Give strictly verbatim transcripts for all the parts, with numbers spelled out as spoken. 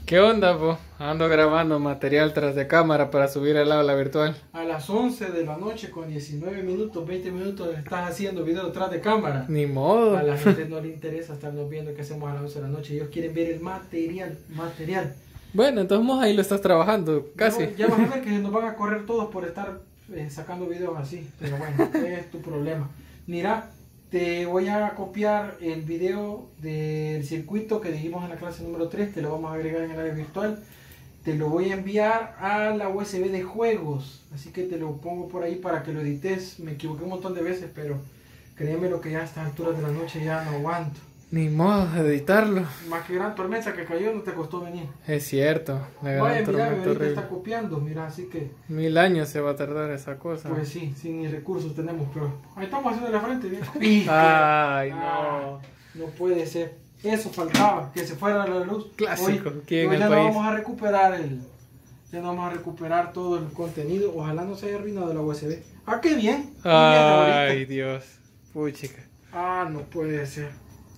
¿Qué onda, po? Ando grabando material tras de cámara para subir al aula virtual. A las once de la noche con diecinueve minutos, veinte minutos estás haciendo video detrás de cámara. Ni modo. A la gente no le interesa estarnos viendo qué hacemos a las once de la noche. Ellos quieren ver el material, material. Bueno, entonces ahí lo estás trabajando, casi. No, ya vas a ver que nos van a correr todos por estar eh, sacando videos así. Pero bueno, es tu problema. Mira, te voy a copiar el video del circuito que dijimos en la clase número tres, que lo vamos a agregar en el área virtual. Te lo voy a enviar a la U S B de juegos, así que te lo pongo por ahí para que lo edites. Me equivoqué un montón de veces, pero créeme lo que ya a estas alturas de la noche ya no aguanto. Ni modo de editarlo. Más que gran tormenta que cayó no te costó venir. Es cierto, la gran Vaya, mira, tormenta ahorita horrible. está copiando, mira, así que... Mil años se va a tardar esa cosa. Pues sí, sin ni recursos tenemos, pero ahí estamos haciendo la frente, bien. Y Ay, que- no. ah, no puede ser. Eso faltaba, que se fuera la luz. Clásico, Hoy, aquí en hoy el ya no país. vamos a recuperar el, ya no vamos a recuperar todo el contenido. Ojalá no se haya arruinado la U S B. Ah, qué bien. Muy bien, Ay, ahorita. Dios. Puchica. Ah, no puede ser.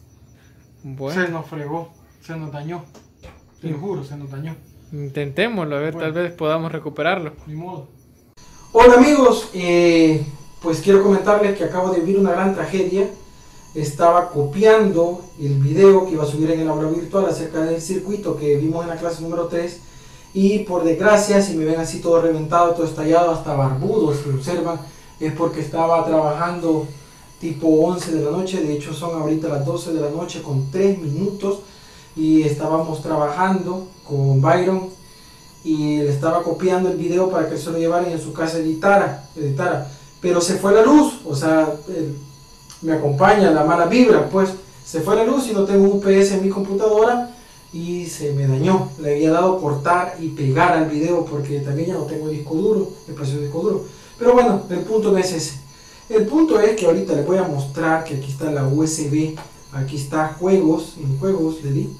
Bueno, Se nos fregó, se nos dañó. Te lo juro, se nos dañó. intentémoslo, a ver, Bueno. tal vez podamos recuperarlo. Ni modo. Hola amigos, eh, pues quiero comentarles que acabo de vivir una gran tragedia. Estaba copiando el video que iba a subir en el aula virtual acerca del circuito que vimos en la clase número tres, y por desgracia, si me ven así todo reventado, todo estallado, hasta barbudo, si me observan, es porque estaba trabajando tipo once de la noche. De hecho son ahorita las doce de la noche con tres minutos, y estábamos trabajando con Byron y le estaba copiando el video para que se lo llevara y en su casa editara, editara. Pero se fue la luz, o sea, el, me acompaña la mala vibra, pues se fue la luz y no tengo un U P S en mi computadora y se me dañó. Le había dado cortar y pegar al video porque también ya no tengo disco duro, espacio de disco duro. Pero bueno, el punto no es ese. El punto es que ahorita les voy a mostrar que aquí está la U S B, aquí está juegos, en juegos le di.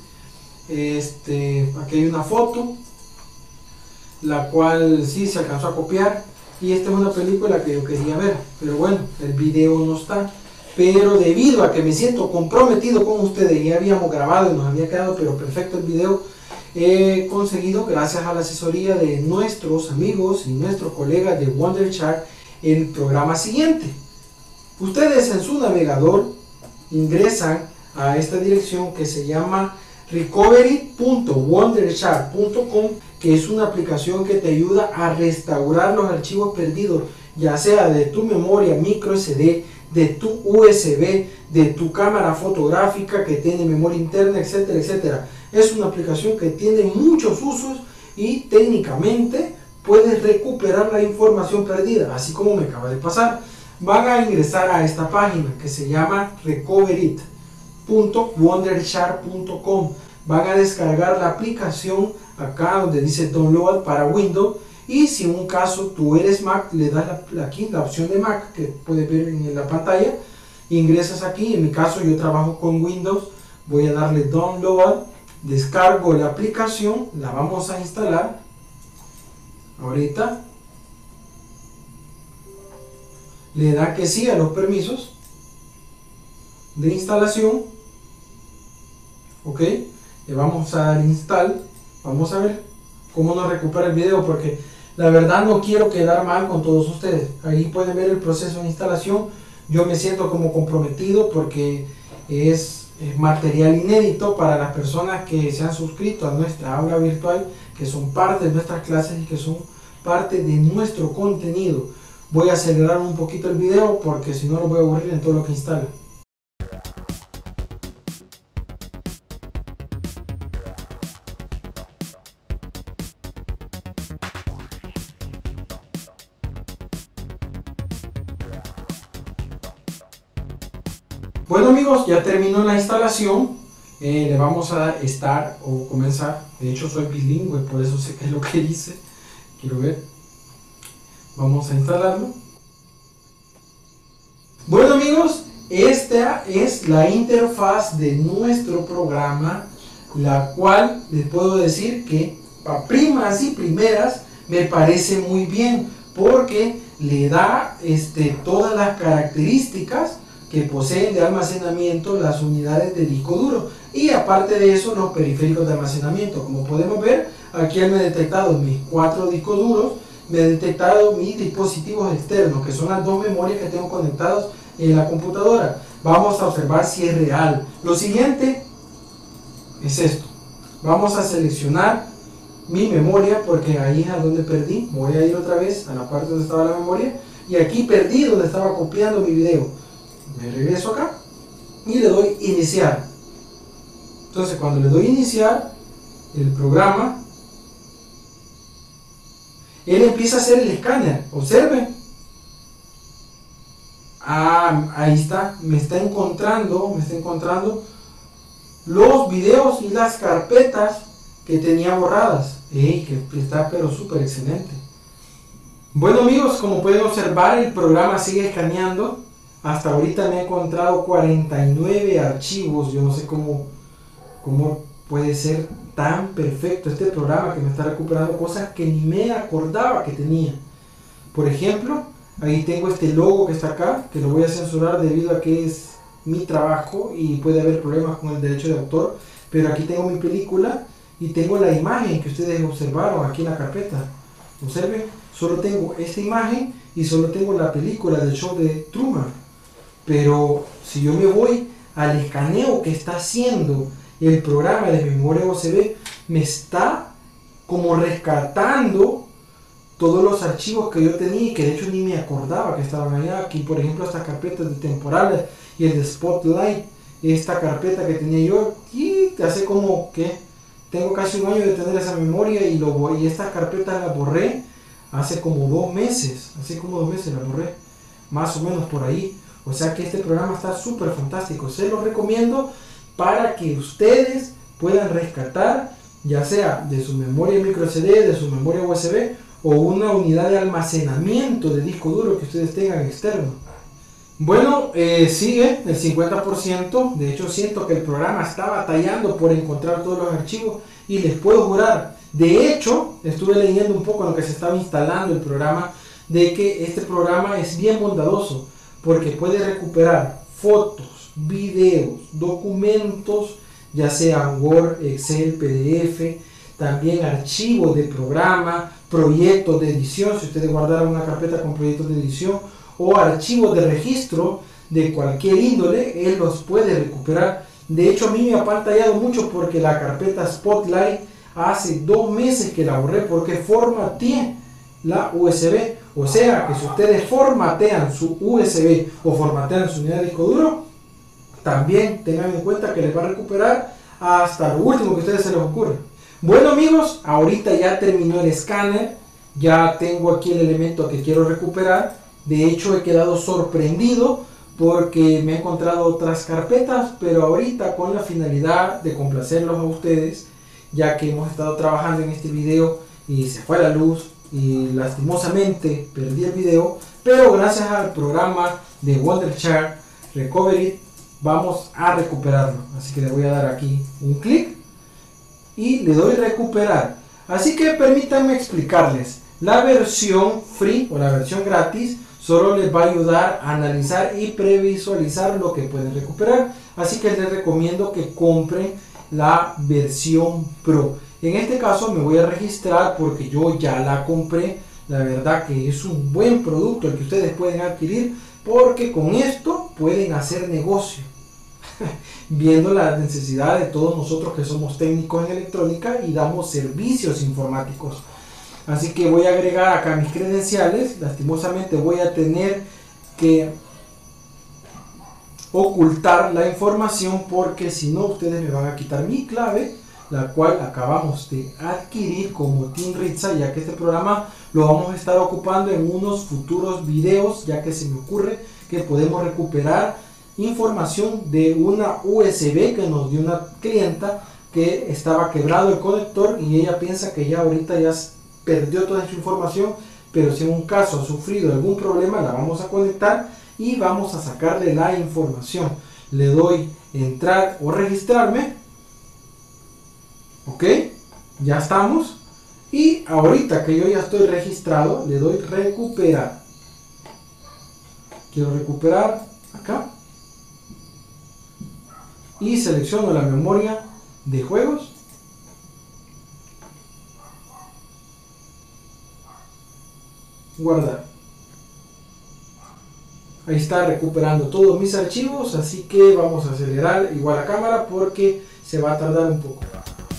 Este, aquí hay una foto, la cual sí se alcanzó a copiar, y esta es una película que yo quería ver, pero bueno, el video no está. Pero debido a que me siento comprometido con ustedes, ya habíamos grabado y nos había quedado pero perfecto el video, he conseguido, gracias a la asesoría de nuestros amigos y nuestros colegas de Wonderchart, el programa siguiente. Ustedes en su navegador ingresan a esta dirección que se llama recovery punto wonderchart punto com, que es una aplicación que te ayuda a restaurar los archivos perdidos, ya sea de tu memoria micro S D, de tu U S B, de tu cámara fotográfica que tiene memoria interna, etcétera, etcétera. Es una aplicación que tiene muchos usos y técnicamente puedes recuperar la información perdida, así como me acaba de pasar. Van a ingresar a esta página que se llama recovery punto wonderchart punto com. Van a descargar la aplicación acá donde dice download para Windows, y si en un caso tú eres Mac, le das la, aquí la opción de Mac que puedes ver en la pantalla, ingresas aquí. En mi caso yo trabajo con Windows, voy a darle download, descargo la aplicación, la vamos a instalar ahorita, le da que sí a los permisos de instalación, ok, le vamos a dar install. Vamos a ver cómo nos recupera el video, porque la verdad no quiero quedar mal con todos ustedes. Ahí pueden ver el proceso de instalación. Yo me siento como comprometido porque es, es material inédito para las personas que se han suscrito a nuestra aula virtual, que son parte de nuestras clases y que son parte de nuestro contenido. Voy a acelerar un poquito el video porque si no lo voy a aburrir en todo lo que instala. Bueno amigos, ya terminó la instalación. Eh, le vamos a dar start o comenzar. De hecho soy bilingüe, por eso sé qué es lo que dice. Quiero ver. Vamos a instalarlo. Bueno amigos, esta es la interfaz de nuestro programa, la cual les puedo decir que a primas y primeras me parece muy bien, porque le da este, todas las características que poseen de almacenamiento las unidades de disco duro y aparte de eso los periféricos de almacenamiento. Como podemos ver, aquí me ha detectado mis cuatro discos duros, me ha detectado mis dispositivos externos, que son las dos memorias que tengo conectados en la computadora. Vamos a observar si es real. Lo siguiente es esto. Vamos a seleccionar mi memoria, porque ahí es a donde perdí. Voy a ir otra vez a la parte donde estaba la memoria, y aquí perdí donde estaba copiando mi video. Me regreso acá y le doy iniciar. Entonces cuando le doy iniciar, el programa, él empieza a hacer el escáner. Observen. Ah, ahí está, me está encontrando, me está encontrando los videos y las carpetas que tenía borradas. Ey, que está pero súper excelente. Bueno amigos, como pueden observar, el programa sigue escaneando. Hasta ahorita me he encontrado cuarenta y nueve archivos. Yo no sé cómo, cómo puede ser tan perfecto este programa, que me está recuperando cosas que ni me acordaba que tenía. Por ejemplo, ahí tengo este logo que está acá, que lo voy a censurar debido a que es mi trabajo y puede haber problemas con el derecho de autor. Pero aquí tengo mi película y tengo la imagen que ustedes observaron aquí en la carpeta. Observen, solo tengo esta imagen y solo tengo la película del show de Truman. Pero si yo me voy al escaneo que está haciendo el programa de memoria U S B, me está como rescatando todos los archivos que yo tenía y que de hecho ni me acordaba que estaban allá. Aquí por ejemplo estas carpetas de temporales y el de Spotlight, esta carpeta que tenía yo, y hace como que tengo casi un año de tener esa memoria, y, lo voy, y estas carpetas las borré hace como dos meses, hace como dos meses las borré, más o menos por ahí. O sea que este programa está súper fantástico, se lo recomiendo para que ustedes puedan rescatar, ya sea de su memoria micro C D, de su memoria U S B o una unidad de almacenamiento de disco duro que ustedes tengan externo. Bueno, eh, sigue el cincuenta por ciento, de hecho siento que el programa está batallando por encontrar todos los archivos y les puedo jurar, de hecho estuve leyendo un poco en lo que se estaba instalando el programa, de que este programa es bien bondadoso porque puede recuperar fotos, videos, documentos, ya sean Word, Excel, P D F, también archivos de programa, proyectos de edición, si ustedes guardaron una carpeta con proyectos de edición, o archivos de registro de cualquier índole, él los puede recuperar. De hecho a mí me ha pantallado mucho porque la carpeta Spotlight hace dos meses que la borré porque formateé la U S B. O sea que si ustedes formatean su U S B o formatean su unidad de disco duro, también tengan en cuenta que les va a recuperar hasta lo último que a ustedes se les ocurre. Bueno amigos, ahorita ya terminó el escáner, ya tengo aquí el elemento que quiero recuperar. De hecho he quedado sorprendido porque me he encontrado otras carpetas, pero ahorita con la finalidad de complacerlos a ustedes, ya que hemos estado trabajando en este video y se fue la luz y lastimosamente perdí el video, pero gracias al programa de Wondershare Recovery vamos a recuperarlo. Así que le voy a dar aquí un clic y le doy recuperar. Así que permítanme explicarles, la versión free o la versión gratis solo les va a ayudar a analizar y previsualizar lo que pueden recuperar. Así que les recomiendo que compren la versión Pro. En este caso me voy a registrar porque yo ya la compré. La verdad que es un buen producto el que ustedes pueden adquirir, porque con esto pueden hacer negocio. Viendo la necesidad de todos nosotros que somos técnicos en electrónica y damos servicios informáticos. Así que voy a agregar acá mis credenciales. Lastimosamente voy a tener que ocultar la información porque si no ustedes me van a quitar mi clave, la cual acabamos de adquirir como Team Ritza, ya que este programa lo vamos a estar ocupando en unos futuros videos, ya que se me ocurre que podemos recuperar información de una U S B que nos dio una clienta que estaba quebrado el conector y ella piensa que ya ahorita ya perdió toda su información, pero si en un caso ha sufrido algún problema la vamos a conectar y vamos a sacarle la información. Le doy entrar o registrarme, ok, ya estamos, y ahorita que yo ya estoy registrado le doy recuperar. Quiero recuperar acá y selecciono la memoria de juegos. Guardar. Ahí está recuperando todos mis archivos, así que vamos a acelerar igual la cámara porque se va a tardar un poco.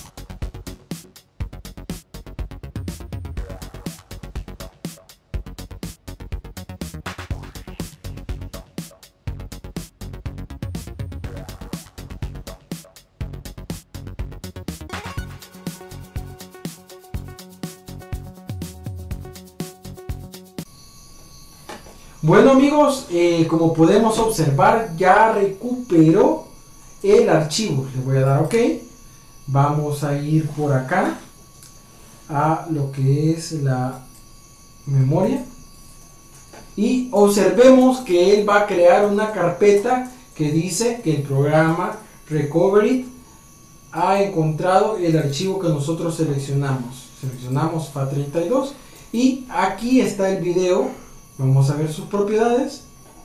Bueno amigos, eh, como podemos observar ya recuperó el archivo. Le voy a dar OK. Vamos a ir por acá a lo que es la memoria y observemos que él va a crear una carpeta que dice que el programa Recoverit ha encontrado el archivo que nosotros seleccionamos. Seleccionamos F A T treinta y dos y aquí está el video. Vamos a ver sus propiedades.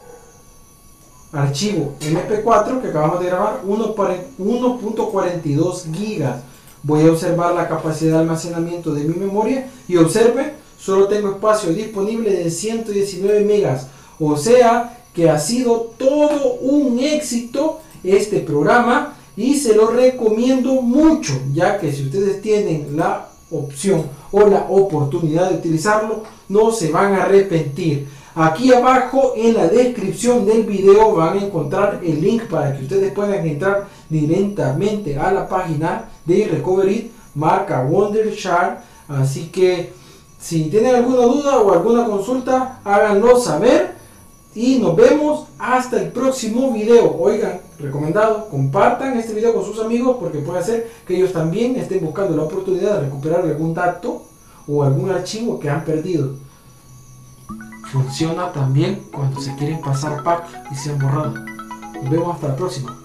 Archivo eme pe cuatro que acabamos de grabar, uno punto cuarenta y dos gigas. Voy a observar la capacidad de almacenamiento de mi memoria y observe, solo tengo espacio disponible de ciento diecinueve megas. O sea que ha sido todo un éxito este programa y se lo recomiendo mucho, ya que si ustedes tienen la opción o la oportunidad de utilizarlo, no se van a arrepentir. Aquí abajo en la descripción del video van a encontrar el link para que ustedes puedan entrar directamente a la página de Recoverit marca Wondershare. Así que si tienen alguna duda o alguna consulta, háganlo saber y nos vemos hasta el próximo video. Oigan, recomendado, compartan este video con sus amigos porque puede ser que ellos también estén buscando la oportunidad de recuperar algún dato o algún archivo que han perdido. Funciona también cuando se quieren pasar pack y se han borrado. Nos vemos hasta la próxima.